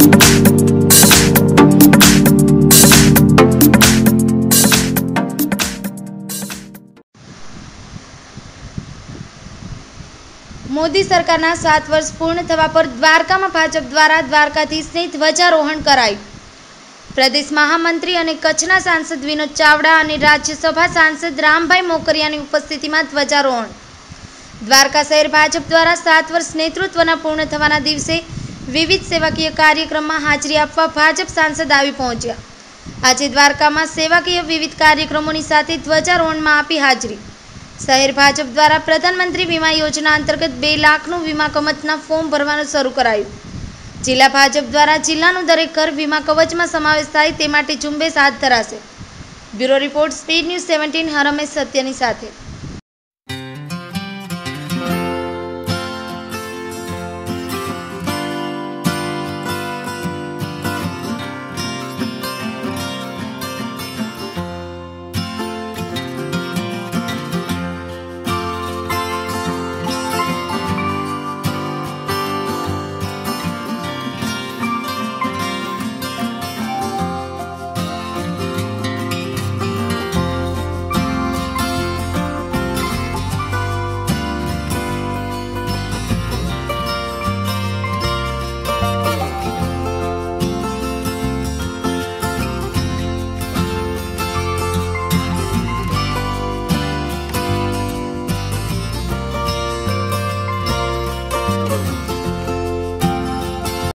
मोदी सरकारना 7 वर्ष पूर्ण थवा पर द्वारका में भाजप द्वारा द्वारकाधीशनी ध्वजारोहण करायु। प्रदेश महामंत्री और कच्छना सांसद विनोद चावड़ा और राज्यसभा सांसद रामभाई मोकरियानी उपस्थिति में ध्वजारोहण। द्वारका शहर भाजप द्वारा 7 वर्ष नेतृत्वना पूर्ण थवाना दिवसे विविध सेवाकीय कार्यक्रम में हाजरी आपवा भाजप सांसद आवी पहोंच्या। आज द्वारका में सेवाकीय विविध कार्यक्रमों साथे ध्वजारोहण में आपी हाजरी। शहर भाजप द्वारा प्रधानमंत्री वीमा योजना अंतर्गत 2 लाखનું વીમા કવચના ફોર્મ ભરવાનું શરૂ કરાયું। જિલ્લા ભાજપ દ્વારા જિલ્લાનું દરેક ઘર વીમા કવચમાં સમાવેશ થાય તે માટે ઝુંબેશ હાથ ધરાશે। બ્યુરો રિપોર્ટ સ્પીડ ન્યૂઝ 17 હરમેશ સત્યની સાથે।